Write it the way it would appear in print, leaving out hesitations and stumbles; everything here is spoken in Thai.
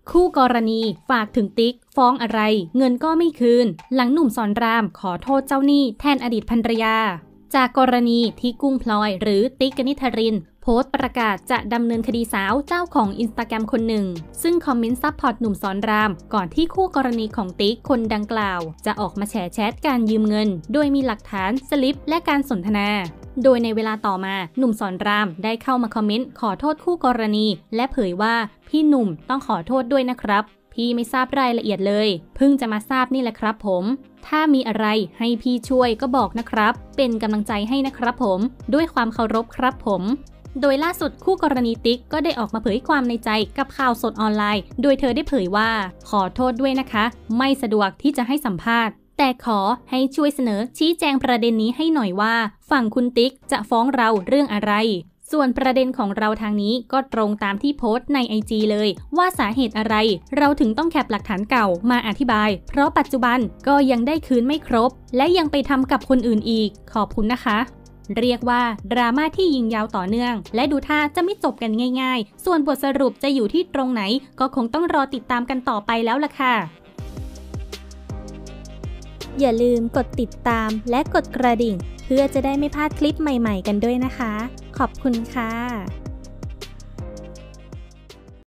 คู่กรณีฝากถึงติ๊กฟ้องอะไรเงินก็ไม่คืนหลังหนุ่มสอนรามขอโทษเจ้าหนี้แทนอดีตภรรยาจากกรณีที่กุ้งพลอยหรือติ๊กกนิษฐรินโพสต์ประกาศจะดำเนินคดีสาวเจ้าของอินสตาแกรมคนหนึ่งซึ่งคอมเมนต์ซัพพอร์ตหนุ่มสอนรามก่อนที่คู่กรณีของติ๊กคนดังกล่าวจะออกมาแฉแชทการยืมเงินโดยมีหลักฐานสลิปและการสนทนาโดยในเวลาต่อมาหนุ่มสอนรามได้เข้ามาคอมเมนต์ขอโทษคู่กรณีและเผยว่าพี่หนุ่มต้องขอโทษด้วยนะครับพี่ไม่ทราบรายละเอียดเลยเพิ่งจะมาทราบนี่แหละครับผมถ้ามีอะไรให้พี่ช่วยก็บอกนะครับเป็นกำลังใจให้นะครับผมด้วยความเคารพครับผมโดยล่าสุดคู่กรณีติ๊กก็ได้ออกมาเผยความในใจกับข่าวสดออนไลน์โดยเธอได้เผยว่าขอโทษด้วยนะคะไม่สะดวกที่จะให้สัมภาษณ์แต่ขอให้ช่วยเสนอชี้แจงประเด็นนี้ให้หน่อยว่าฝั่งคุณติ๊กจะฟ้องเราเรื่องอะไรส่วนประเด็นของเราทางนี้ก็ตรงตามที่โพสต์ใน IG เลยว่าสาเหตุอะไรเราถึงต้องแคปหลักฐานเก่ามาอธิบายเพราะปัจจุบันก็ยังได้คืนไม่ครบและยังไปทำกับคนอื่นอีกขอบคุณนะคะเรียกว่าดราม่าที่ยิงยาวต่อเนื่องและดูท่าจะไม่จบกันง่ายๆส่วนบทสรุปจะอยู่ที่ตรงไหนก็คงต้องรอติดตามกันต่อไปแล้วล่ะค่ะอย่าลืมกดติดตามและกดกระดิ่งเพื่อจะได้ไม่พลาดคลิปใหม่ๆกันด้วยนะคะขอบคุณค่ะ